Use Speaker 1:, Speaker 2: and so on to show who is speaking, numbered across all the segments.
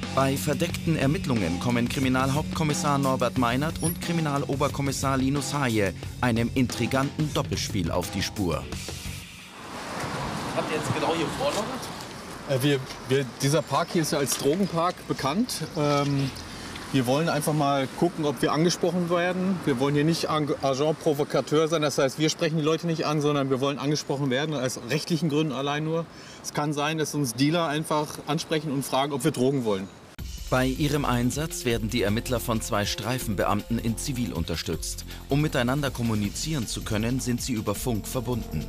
Speaker 1: Bei verdeckten Ermittlungen kommen Kriminalhauptkommissar Norbert Meinert und Kriminaloberkommissar Linus Haje einem intriganten Doppelspiel auf die Spur.
Speaker 2: Habt ihr jetzt genau hier vorne was?
Speaker 3: Dieser Park hier ist ja als Drogenpark bekannt. Wir wollen einfach mal gucken, ob wir angesprochen werden. Wir wollen hier nicht Agent Provocateur sein, das heißt, wir sprechen die Leute nicht an, sondern wir wollen angesprochen werden, aus rechtlichen Gründen allein nur. Es kann sein, dass uns Dealer einfach ansprechen und fragen, ob wir Drogen wollen.
Speaker 1: Bei ihrem Einsatz werden die Ermittler von 2 Streifenbeamten in Zivil unterstützt. Um miteinander kommunizieren zu können, sind sie über Funk verbunden.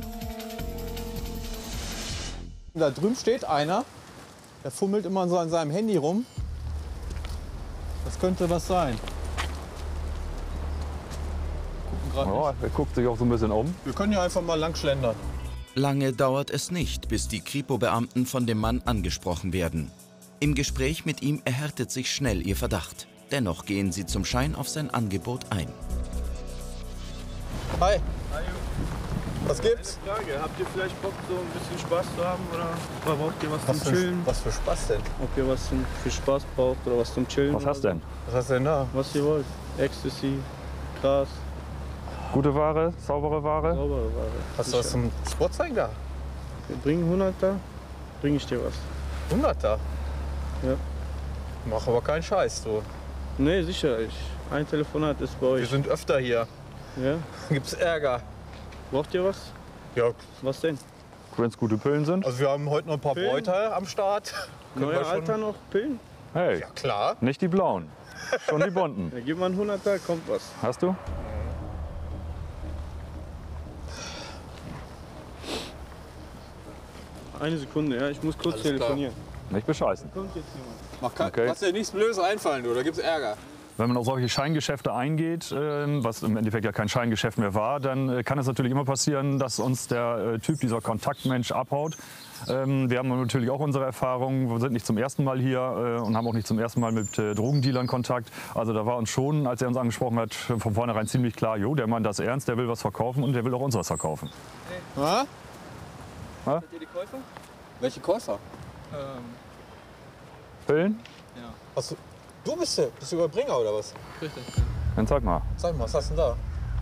Speaker 3: Da drüben steht einer, der fummelt immer so an seinem Handy rum. Das könnte was sein.
Speaker 4: Ja, er guckt sich auch so ein bisschen um.
Speaker 3: Wir können ja einfach mal lang schlendern.
Speaker 1: Lange dauert es nicht, bis die Kripo-Beamten von dem Mann angesprochen werden. Im Gespräch mit ihm erhärtet sich schnell ihr Verdacht. Dennoch gehen sie zum Schein auf sein Angebot ein.
Speaker 3: Hi. Was gibt's?
Speaker 5: Eine Frage, habt ihr vielleicht Bock, so ein bisschen Spaß zu haben oder braucht ihr was zum Chillen?
Speaker 3: Was für Spaß denn?
Speaker 5: Ob ihr was für Spaß braucht oder was zum Chillen?
Speaker 4: Was hast du denn?
Speaker 3: Was hast du denn da?
Speaker 5: Was ihr wollt. Ecstasy, Gras,
Speaker 4: Gute Ware, saubere Ware?
Speaker 5: saubere Ware.
Speaker 3: Hast du was zum Sportzeigen da?
Speaker 5: Wir bringen 100er, bring ich dir was.
Speaker 3: 100er?
Speaker 5: Ja.
Speaker 3: Mach aber keinen Scheiß, du.
Speaker 5: Nee, sicher. Ein Telefonat ist bei
Speaker 3: Wir
Speaker 5: euch.
Speaker 3: sind öfter hier.
Speaker 5: Ja?
Speaker 3: Gibt's Ärger?
Speaker 5: Braucht ihr was?
Speaker 3: Ja,
Speaker 5: Was denn?
Speaker 4: Wenn es gute Pillen sind?
Speaker 3: also wir haben heute noch ein paar
Speaker 5: Pillen?
Speaker 3: Bräuter am Start. Können wir
Speaker 5: Neuer
Speaker 3: schon-
Speaker 5: Alter noch? Pillen?
Speaker 4: Hey,
Speaker 3: Ja, klar.
Speaker 4: nicht die blauen, schon die bunten.
Speaker 5: Ja, gib mal einen 100er, kommt was.
Speaker 4: Hast du?
Speaker 5: Eine Sekunde, ja? Ich muss kurz
Speaker 3: Alles klar.
Speaker 5: telefonieren.
Speaker 4: Nicht bescheißen.
Speaker 5: Kommt jetzt jemand?
Speaker 4: Okay.
Speaker 3: Lass dir nichts Blödes einfallen, du. Da gibt's Ärger.
Speaker 4: Wenn man auf solche Scheingeschäfte eingeht, was im Endeffekt ja kein Scheingeschäft mehr war, dann kann es natürlich immer passieren, dass uns der Typ, dieser Kontaktmensch, abhaut. Wir haben natürlich auch unsere Erfahrungen. Wir sind nicht zum ersten Mal hier und haben auch nicht zum ersten Mal mit Drogendealern Kontakt. Also da war uns schon, als er uns angesprochen hat, von vornherein ziemlich klar, jo, der meint das ernst, der will was verkaufen und der will auch uns was verkaufen.
Speaker 3: Ha?
Speaker 5: Seid ihr die Käufer?
Speaker 3: Welche Käufer?
Speaker 4: Pillen?
Speaker 3: Hast du bist du Überbringer oder was?
Speaker 5: Richtig.
Speaker 4: Dann zeig mal.
Speaker 3: Sag mal, was hast du denn da?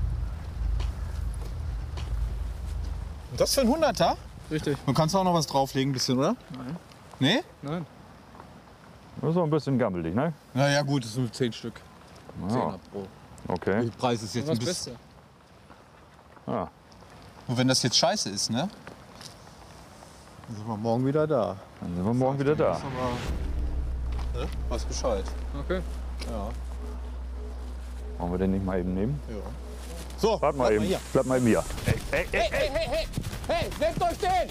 Speaker 3: Und das für ein 100er?
Speaker 5: Richtig.
Speaker 3: Du kannst auch noch was drauflegen, ein bisschen, oder?
Speaker 5: Nein.
Speaker 3: Nee?
Speaker 5: Nein.
Speaker 4: Das ist auch ein bisschen gammelig, ne?
Speaker 3: Na ja, gut, das sind nur 10 Stück. 10er
Speaker 4: Ja,
Speaker 3: pro.
Speaker 4: okay.
Speaker 3: Der Preis ist jetzt ein bisschen.
Speaker 4: Ja.
Speaker 3: Und wenn das jetzt scheiße ist, ne? Dann sind wir morgen wieder da.
Speaker 4: Dann sind wir morgen wieder da.
Speaker 3: Ne? Weiß Bescheid.
Speaker 5: Okay.
Speaker 3: Ja.
Speaker 4: Wollen wir den nicht mal eben nehmen?
Speaker 3: Ja. So,
Speaker 4: Bleib mal eben.
Speaker 3: hier.
Speaker 4: Bleib mal eben hier.
Speaker 3: Hey, bleibt euch stehen!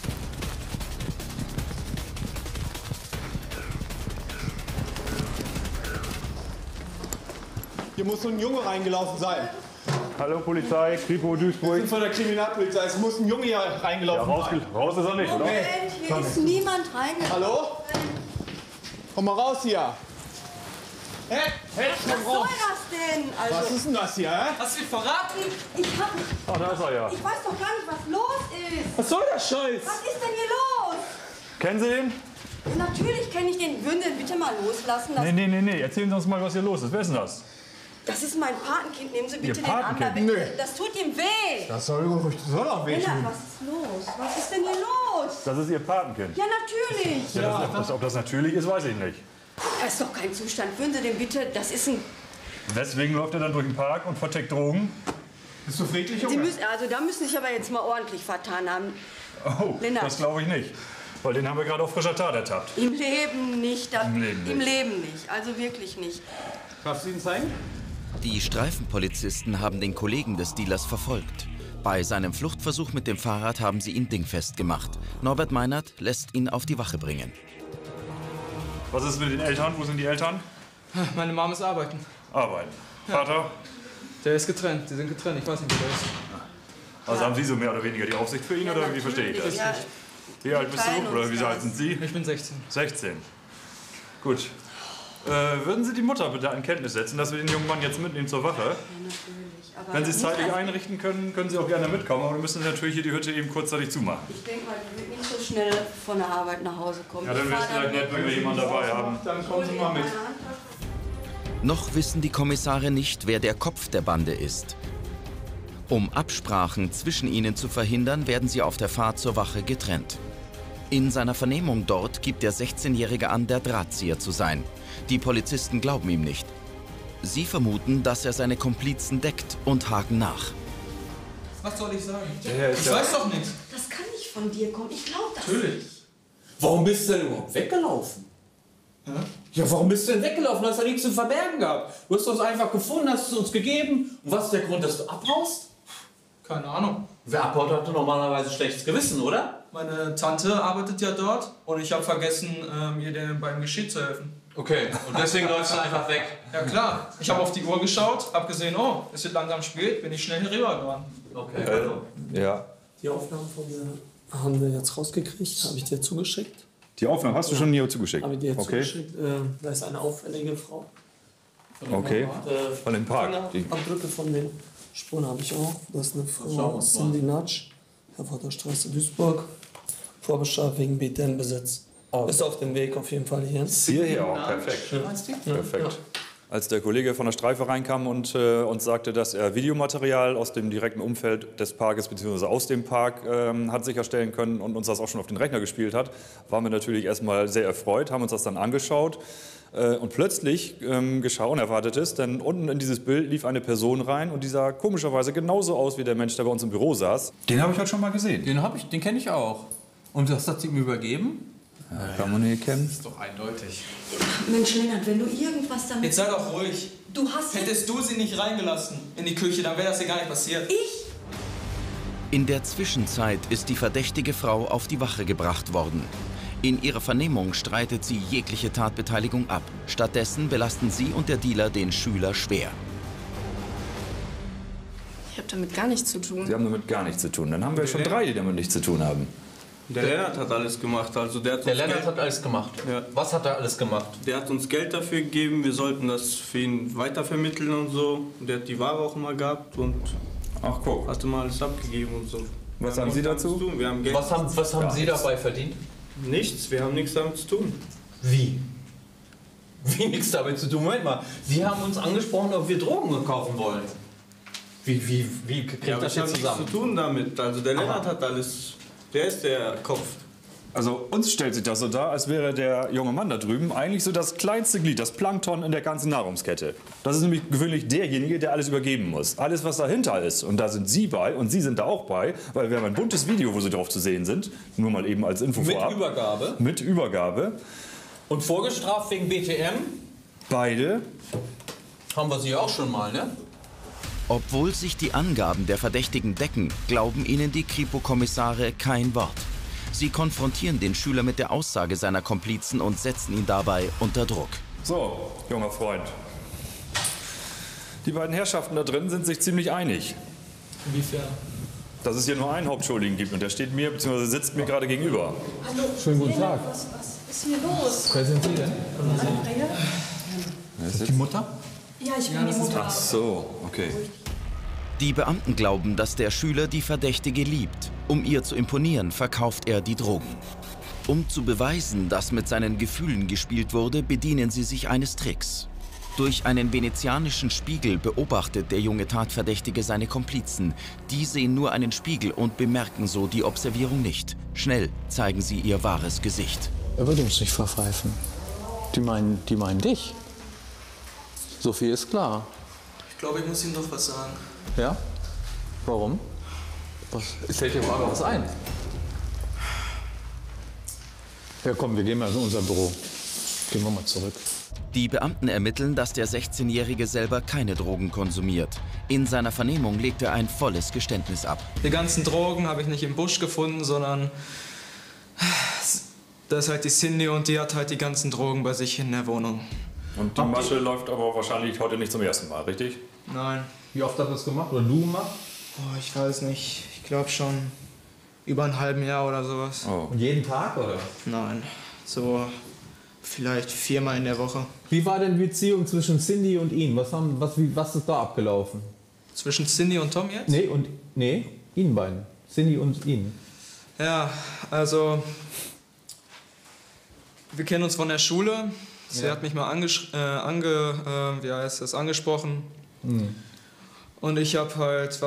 Speaker 3: Hier muss so ein Junge reingelaufen sein.
Speaker 4: Hallo Polizei, Kripo
Speaker 3: Wir
Speaker 4: Duisburg.
Speaker 3: sind von der Kriminalpolizei. Es muss ein Junge hier reingelaufen sein.
Speaker 4: Raus ist er nicht, oder?
Speaker 6: Moment, hier ist niemand reingekommen.
Speaker 3: Hallo? Komm mal raus hier. Hä?
Speaker 6: Was soll das denn?
Speaker 3: Was
Speaker 6: Also,
Speaker 3: ist denn das hier, hä?
Speaker 2: Hast du mich verraten?
Speaker 4: Ah, da ist er ja.
Speaker 6: ich weiß doch gar nicht, was los ist.
Speaker 3: Was soll der Scheiß?
Speaker 6: Was ist denn hier los?
Speaker 4: Kennen Sie den?
Speaker 6: Natürlich kenne ich den. Würden Sie den bitte mal loslassen? Das,
Speaker 4: Nee. Erzählen Sie uns mal, was hier los ist. Wer ist denn das?
Speaker 6: das ist mein Patenkind. Nehmen Sie bitte
Speaker 4: Ihr
Speaker 6: den an.
Speaker 4: Patenkind?
Speaker 6: Bitte. Das tut ihm weh.
Speaker 3: Das soll auch weh
Speaker 6: Lennart, was ist los? Was ist denn hier los?
Speaker 4: Das ist Ihr Patenkind.
Speaker 6: Ja, natürlich.
Speaker 4: Ob das natürlich ist, weiß ich nicht.
Speaker 6: Das ist doch kein Zustand. Würden Sie den bitte... Das ist ein...
Speaker 4: Deswegen läuft er dann durch den Park und verteckt Drogen.
Speaker 3: Bist du friedlich,
Speaker 6: Sie
Speaker 3: Junge?
Speaker 6: müssen, also da müssen Sie sich aber jetzt mal ordentlich vertan haben.
Speaker 4: Oh,
Speaker 6: Lennart.
Speaker 4: das glaube ich nicht. Weil den haben wir gerade auf frischer Tat ertappt.
Speaker 6: Im Leben nicht.
Speaker 4: Im Leben nicht.
Speaker 6: Im Leben nicht. Also wirklich nicht.
Speaker 3: Darfst du ihn zeigen?
Speaker 1: Die Streifenpolizisten haben den Kollegen des Dealers verfolgt. Bei seinem Fluchtversuch mit dem Fahrrad haben sie ihn dingfest gemacht. Norbert Meinert lässt ihn auf die Wache bringen.
Speaker 4: Was ist mit den Eltern? Wo sind die Eltern?
Speaker 2: Meine Mama ist arbeiten.
Speaker 4: Arbeiten. Vater?
Speaker 2: Der ist getrennt. Die sind getrennt. Ich weiß nicht, wie der ist.
Speaker 4: Also haben Sie so mehr oder weniger die Aufsicht für ihn, oder wie verstehe ich das?
Speaker 6: Ja,
Speaker 4: Wie alt bist
Speaker 6: teilen
Speaker 4: du? Oder
Speaker 6: uns
Speaker 4: wie alt
Speaker 6: das.
Speaker 4: sind Sie?
Speaker 2: Ich bin 16.
Speaker 4: 16. Gut. Würden Sie die Mutter bitte in Kenntnis setzen, dass wir den jungen Mann jetzt mitnehmen zur Wache?
Speaker 6: Ja, natürlich. Aber
Speaker 4: Wenn Sie es
Speaker 6: nicht
Speaker 4: zeitlich
Speaker 6: als-
Speaker 4: einrichten können, können Sie auch gerne mitkommen. Aber wir müssen natürlich hier die Hütte eben kurzzeitig zumachen.
Speaker 6: Ich denke mal, die wird nicht so schnell von der Arbeit nach Hause kommen.
Speaker 4: Ja, dann wäre es vielleicht nett, wenn wir jemanden dabei haben.
Speaker 5: Dann kommen Sie mal mit.
Speaker 1: Noch wissen die Kommissare nicht, wer der Kopf der Bande ist. Um Absprachen zwischen ihnen zu verhindern, werden sie auf der Fahrt zur Wache getrennt. In seiner Vernehmung dort gibt der 16-Jährige an, der Drahtzieher zu sein. Die Polizisten glauben ihm nicht. Sie vermuten, dass er seine Komplizen deckt und haken nach.
Speaker 5: Was soll ich sagen? Ich weiß doch nichts.
Speaker 6: Das kann nicht von dir kommen. Ich glaube das.
Speaker 5: Natürlich.
Speaker 2: Warum bist du denn überhaupt weggelaufen? Ja, warum bist du denn weggelaufen? Du hast ja nichts zu verbergen gehabt. Du hast uns einfach gefunden, hast es uns gegeben. Und was ist der Grund, dass du abhaust?
Speaker 5: Keine Ahnung.
Speaker 2: Wer abhaut, hat normalerweise schlechtes Gewissen, oder?
Speaker 5: Meine Tante arbeitet ja dort und ich habe vergessen, ihr beim Geschirr zu helfen.
Speaker 2: Okay, und deswegen läufst du einfach weg.
Speaker 5: Ja klar, ich habe auf die Uhr geschaut, habe gesehen, oh, es wird langsam spät, bin ich schnell hier rüber gerannt.
Speaker 2: Okay.
Speaker 4: Ja.
Speaker 7: Die Aufnahmen von der haben wir jetzt rausgekriegt, habe ich dir zugeschickt.
Speaker 4: Die Aufnahme hast du schon hier zugeschickt?
Speaker 7: Habe ich dir
Speaker 4: Okay.
Speaker 7: zugeschickt. Da ist eine auffällige Frau.
Speaker 4: Okay. Von dem Park. Die-
Speaker 7: Abdrücke von den Spuren habe ich auch. Das ist eine Frau, Cindy Natsch, Herforderstraße, Duisburg. Vorbestrafung wegen BTN-Besitz. Ist auf dem Weg auf jeden Fall hier.
Speaker 4: Hierher auch, perfekt. Perfekt. Als der Kollege von der Streife reinkam und uns sagte, dass er Videomaterial aus dem direkten Umfeld des Parkes bzw. aus dem Park hat sicherstellen können und uns das auch schon auf den Rechner gespielt hat, waren wir natürlich erstmal sehr erfreut, haben uns das dann angeschaut und plötzlich geschah Unerwartetes, denn unten in dieses Bild lief eine Person rein und die sah komischerweise genauso aus wie der Mensch, der bei uns im Büro saß.
Speaker 8: Den habe ich heute schon mal gesehen. Den kenne ich auch. Und das hat sie ihm übergeben?
Speaker 4: Kann man nicht kennen.
Speaker 8: Ist doch eindeutig.
Speaker 6: Mensch, Lennart, wenn du irgendwas damit...
Speaker 5: Jetzt sei doch ruhig.
Speaker 6: Du hast...
Speaker 5: Hättest du sie nicht reingelassen in die Küche, dann wäre das hier gar nicht passiert.
Speaker 6: Ich?
Speaker 1: In der Zwischenzeit ist die verdächtige Frau auf die Wache gebracht worden. In ihrer Vernehmung streitet sie jegliche Tatbeteiligung ab. Stattdessen belasten sie und der Dealer den Schüler schwer.
Speaker 9: Ich habe damit gar nichts zu tun.
Speaker 4: Sie haben damit gar nichts zu tun. Dann haben wir schon 3, die damit nichts zu tun haben.
Speaker 10: Der Lennart hat alles gemacht. Also der
Speaker 2: Lennart hat alles gemacht.
Speaker 10: Ja.
Speaker 2: Was hat er alles gemacht?
Speaker 10: Der hat uns Geld dafür gegeben, wir sollten das für ihn weitervermitteln und so. Der hat die Ware auch immer gehabt und
Speaker 4: Ach, guck.
Speaker 10: hatte mal alles abgegeben und so.
Speaker 4: Was haben Sie dazu?
Speaker 10: Wir haben Geld.
Speaker 2: Was haben Sie dabei verdient?
Speaker 10: Nichts, wir haben nichts damit zu tun.
Speaker 2: Wie? Wie nichts damit zu tun? Moment mal, Sie haben uns angesprochen, ob wir Drogen kaufen wollen. Wie kriegt
Speaker 10: Ja, aber
Speaker 2: das
Speaker 10: ich habe
Speaker 2: jetzt
Speaker 10: nichts
Speaker 2: zusammen?
Speaker 10: zu tun damit. Also der Lennart hat alles. Der ist der Kopf.
Speaker 4: Also uns stellt sich das so dar, als wäre der junge Mann da drüben eigentlich so das kleinste Glied, das Plankton in der ganzen Nahrungskette. Das ist nämlich gewöhnlich derjenige, der alles übergeben muss. Alles, was dahinter ist. Und da sind Sie bei und Sie sind da auch bei, weil wir haben ein buntes Video, wo Sie drauf zu sehen sind. Nur mal eben als Info
Speaker 2: Mit
Speaker 4: vorab.
Speaker 2: Übergabe.
Speaker 4: Mit Übergabe.
Speaker 2: Und vorgestraft wegen BTM
Speaker 4: Beide.
Speaker 2: haben wir Sie auch schon mal, ne?
Speaker 1: Obwohl sich die Angaben der Verdächtigen decken, glauben ihnen die Kripo-Kommissare kein Wort. Sie konfrontieren den Schüler mit der Aussage seiner Komplizen und setzen ihn dabei unter Druck.
Speaker 4: So, junger Freund. Die beiden Herrschaften da drin sind sich ziemlich einig.
Speaker 5: Inwiefern?
Speaker 4: Dass es hier nur einen Hauptschuldigen gibt und der steht mir bzw. sitzt mir gerade gegenüber.
Speaker 6: Hallo.
Speaker 8: Schönen guten Tag.
Speaker 6: Was ist hier los?
Speaker 8: Wer sind Sie denn?
Speaker 6: Andrea?
Speaker 8: Ist das die Mutter?
Speaker 6: Ja, ich bin die Mutter.
Speaker 4: Ach so, okay.
Speaker 1: Die Beamten glauben, dass der Schüler die Verdächtige liebt. Um ihr zu imponieren, verkauft er die Drogen. Um zu beweisen, dass mit seinen Gefühlen gespielt wurde, bedienen sie sich eines Tricks. Durch einen venezianischen Spiegel beobachtet der junge Tatverdächtige seine Komplizen. Die sehen nur einen Spiegel und bemerken so die Observierung nicht. Schnell zeigen sie ihr wahres Gesicht.
Speaker 8: Er würde uns nicht verpfeifen. Die meinen dich. So viel ist klar.
Speaker 5: Ich glaube, ich muss Ihnen doch was sagen.
Speaker 8: Ja? Warum? Es fällt dir aber was ein. Ja komm, wir gehen mal in unser Büro. Gehen wir mal zurück.
Speaker 1: Die Beamten ermitteln, dass der 16-Jährige selber keine Drogen konsumiert. In seiner Vernehmung legt er ein volles Geständnis ab.
Speaker 5: Die ganzen Drogen habe ich nicht im Busch gefunden, sondern das ist halt die Cindy und die hat halt die ganzen Drogen bei sich in der Wohnung.
Speaker 4: Und die Masche läuft aber wahrscheinlich heute nicht zum ersten Mal, richtig?
Speaker 5: Nein.
Speaker 8: Wie oft hat er das gemacht? Oder du gemacht?
Speaker 5: Oh, ich weiß nicht. Ich glaube schon über ein halben Jahr oder sowas.
Speaker 4: Oh.
Speaker 8: Und jeden Tag, oder?
Speaker 5: Nein. So
Speaker 10: Vielleicht 4-mal in der Woche.
Speaker 3: Wie war denn die Beziehung zwischen Cindy und Ihnen? Was ist da abgelaufen?
Speaker 10: Zwischen Cindy und Tom jetzt?
Speaker 3: Nee, Ihnen beiden. Cindy und Ihnen.
Speaker 10: Ja, also wir kennen uns von der Schule. Sie hat mich mal angesprochen. Und ich habe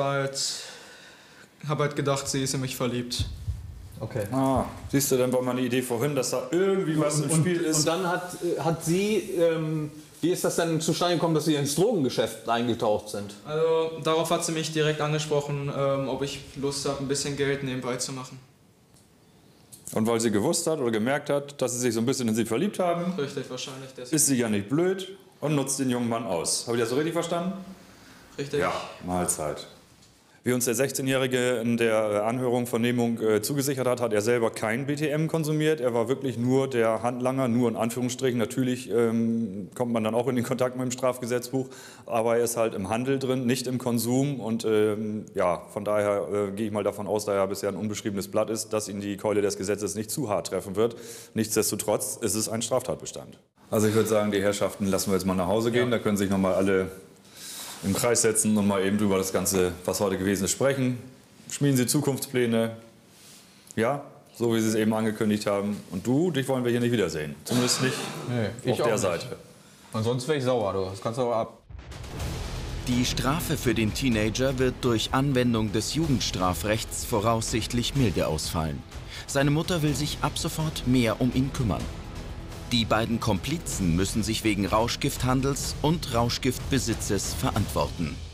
Speaker 10: halt gedacht, sie ist in mich verliebt.
Speaker 3: Okay.
Speaker 11: Ah, siehst du, dann war meine Idee vorhin, dass da irgendwie was im Spiel ist.
Speaker 3: Und dann hat sie, wie ist das denn zustande gekommen, dass Sie ins Drogengeschäft eingetaucht sind?
Speaker 10: Also darauf hat sie mich direkt angesprochen, ob ich Lust habe, ein bisschen Geld nebenbei zu machen.
Speaker 11: Und weil sie gewusst hat oder gemerkt hat, dass sie sich so ein bisschen in sie verliebt haben,
Speaker 10: Richtig, wahrscheinlich deswegen.
Speaker 11: ist sie ja nicht blöd und nutzt den jungen Mann aus. Habe ich das so richtig verstanden?
Speaker 10: Richtig.
Speaker 11: Ja, Mahlzeit. Wie uns der 16-Jährige in der Anhörung, zugesichert hat, hat er selber kein BTM konsumiert. Er war wirklich nur der Handlanger, nur in Anführungsstrichen. Natürlich kommt man dann auch in den Kontakt mit dem Strafgesetzbuch, aber er ist halt im Handel drin, nicht im Konsum. Und von daher gehe ich mal davon aus, da er bisher ein unbeschriebenes Blatt ist, dass ihn die Keule des Gesetzes nicht zu hart treffen wird. Nichtsdestotrotz ist es ein Straftatbestand. Also ich würde sagen, die Herrschaften lassen wir jetzt mal nach Hause gehen. Da können sich noch mal alle im Kreis setzen und mal eben über das Ganze, was heute gewesen ist, sprechen. Schmieden Sie Zukunftspläne. Ja, so wie Sie es eben angekündigt haben. Und dich wollen wir hier nicht wiedersehen. Zumindest nicht auf der Seite.
Speaker 3: Ansonsten wäre ich sauer, du. Das kannst du aber ab.
Speaker 1: Die Strafe für den Teenager wird durch Anwendung des Jugendstrafrechts voraussichtlich milde ausfallen. Seine Mutter will sich ab sofort mehr um ihn kümmern. Die beiden Komplizen müssen sich wegen Rauschgifthandels und Rauschgiftbesitzes verantworten.